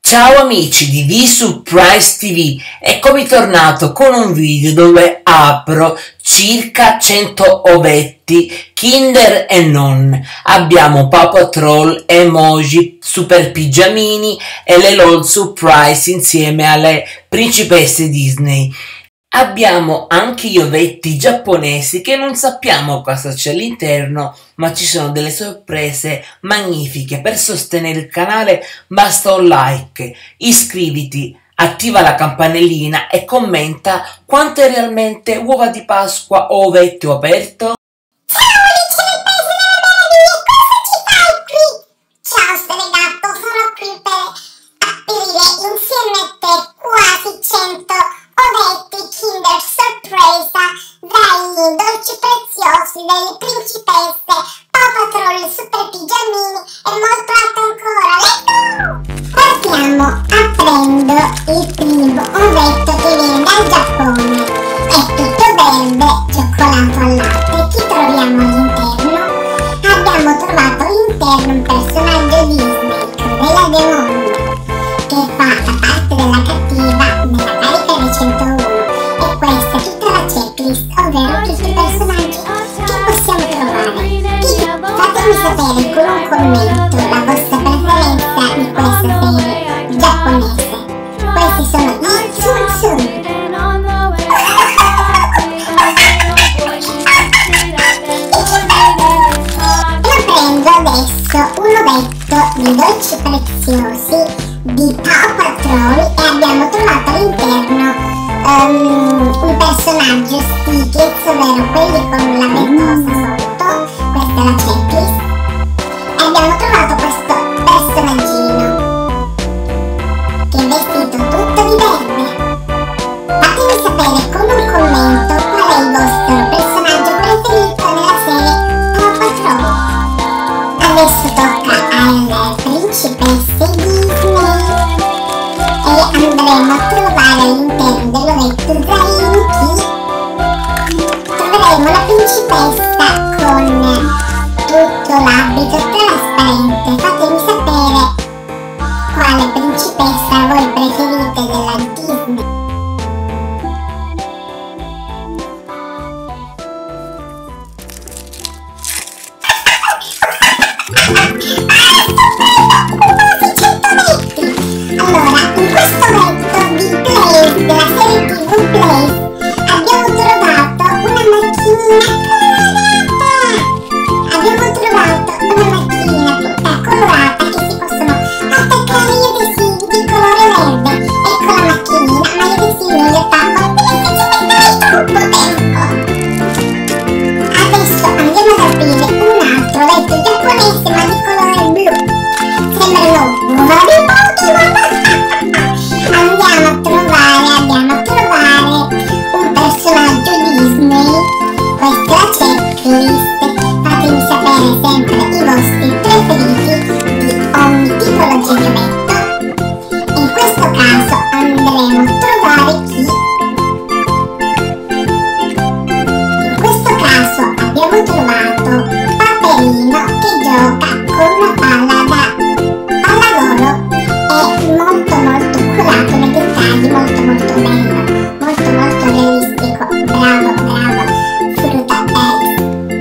Ciao amici di V-Surprise TV, eccomi tornato con un video dove apro circa 100 ovetti Kinder e non. Abbiamo Paw Patrol, emoji, super pigiamini e le LOL Surprise insieme alle principesse Disney. Abbiamo anche gli ovetti giapponesi che non sappiamo cosa c'è all'interno, ma ci sono delle sorprese magnifiche. Per sostenere il canale basta un like, iscriviti, attiva la campanellina e commenta quante realmente uova di Pasqua o ovetti ho aperto. Ciao Stregatto, sono qui per aprire insieme a te quasi 100 ovetti Kinder sorpresa dai dolci preziosi delle principesse, Paw Patrol, super pigiamini e molto altro ancora. Let's go! Partiamo aprendo il primo ovetto che viene dal Giappone. È tutto verde, cioccolato al latte. Chi troviamo all'interno? Abbiamo trovato all'interno un personaggio Disney, Cruella de Mondo, che fa la parte della cattiva nella carica di 101. E questa è tutta la checklist, ovvero tutti i personaggi che possiamo trovare. Fatemi sapere con un commento la vostra preferenza di questa serie giapponese. Questi sono i Tsum Tsum. Adesso un ovetto di dolci preziosi di Paw Patrol e abbiamo trovato all'interno un personaggio Stickers, ovvero quelli con la ventosa sotto. Questa è la checklist e abbiamo trovato questo personaggino che è vestito tutto di verde. Fatemi sapere con un commento qual è il vostro personaggio preferito nella serie Paw Patrol. Adesso tocca alle principesse Disney e andremo a trovare all'interno dell'ovetto Zainky. Troveremo la principessa con tutto l'abito trasparente. Fatemi sapere quale principessa voi preferite della Disney. Allora, in questo ovetto di Blaze, della serie TV Blaze, abbiamo trovato una macchinina colorata. Abbiamo trovato una macchinina tutta colorata che si possono attaccare gli adesivi di colore verde. Ecco la macchinina, ma gli adesivi non li attacco perché ci metterei troppo tempo. Adesso andiamo ad aprire un altro ovetto giapponese ma di colore blu. Sembrano uova di Pokémon. Andiamo a trovare un personaggio Disney. Questa è la checklist. Fatemi sapere sempre i vostri preferiti di ogni tipologia di ovetto. In questo caso andremo a trovare chi? In questo caso abbiamo trovato Paperino che gioca con una palla da pallavolo. È molto curato nei dettagli, molto bello, molto realistico. Bravo Fruta Bags.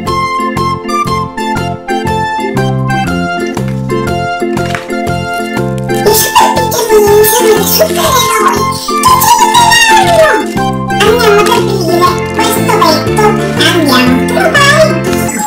I super pigiamini sono dei supereroi che ci aiuteranno. Andiamo ad aprire questo ovetto e andiamo a trovare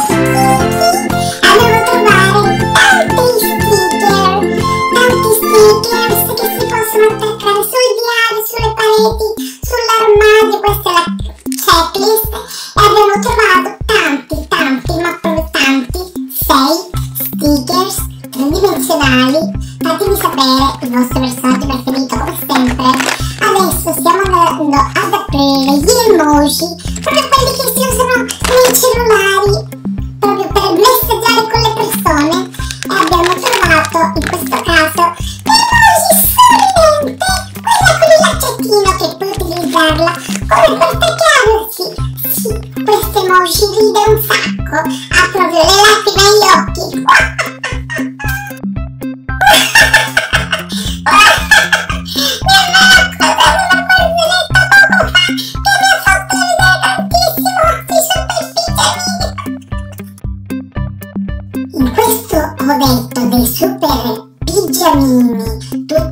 che si possono attaccare sul diario, sulle pareti, sull'armadio. Questa è la checklist e abbiamo trovato tanti, ma proprio tanti, 6 stickers tridimensionali. Fatemi sapere il vostro personaggio preferito come sempre. Adesso stiamo andando ad aprire gli emoji, proprio quelli che si usano nei cellulari, proprio per messaggiare con le persone. E abbiamo trovato in questo caso che puoi utilizzarla come portachiavi. Sì, questo emoji ride un sacco, ha proprio le lacrime agli occhi.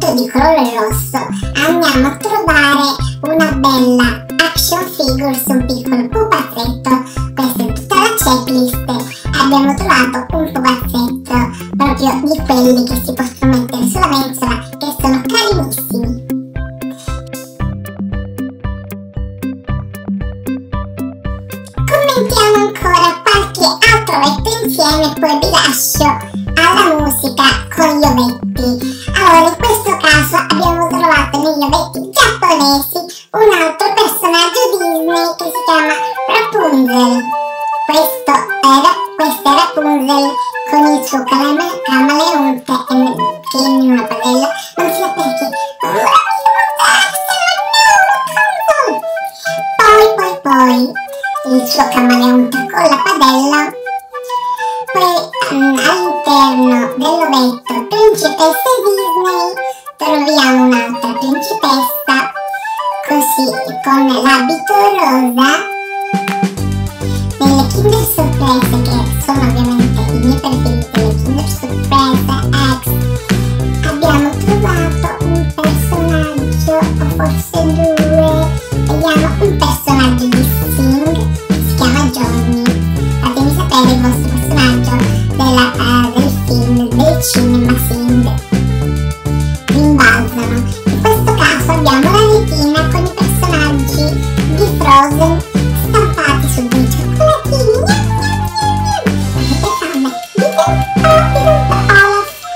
tutto di colore rosso, andiamo a trovare una bella action figure su un piccolo pupazzetto. Questa è tutta la checklist. Abbiamo trovato un pupazzetto proprio di quelli che si possono mettere sulla mensola, che sono carinissimi. Commentiamo ancora qualche altro ovetto insieme e poi vi lascio alla musica con gli ovetti. Allora, in questo caso abbiamo trovato negli ovetti giapponesi un altro personaggio Disney che si chiama Rapunzel. Questa è Rapunzel con il suo camaleonte che è in una padella, non si sa perché. Poi il suo camaleonte con la padella. Poi all'interno dell'ovetto principesse Disney troviamo un'altra principessa, così con l'abito rosa. Nelle Kinder Sorprese, che sono ovviamente i miei preferiti, le Kinder Sorprese X, abbiamo trovato un personaggio, o forse due, vediamo, un personaggio di Sing, si chiama Johnny. Fatemi sapere il vostro personaggio del film, del cinema Sing. Rimbalzano. In questo caso abbiamo la retina con i personaggi di Frozen stampati su dei cioccolatini. Potete farne di un po' Olaf,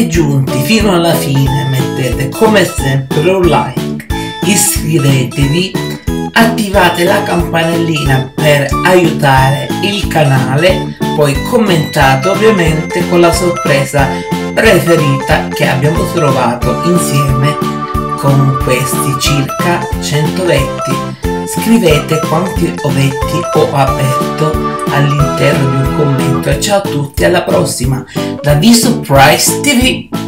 siete giunti fino alla fine mettete come sempre un like, iscrivetevi, attivate la campanellina per aiutare il canale, poi commentate ovviamente con la sorpresa preferita che abbiamo trovato insieme con questi circa 100 ovetti. Scrivete quanti ovetti ho aperto all'interno di un commento e ciao a tutti, alla prossima da V Surprise TV.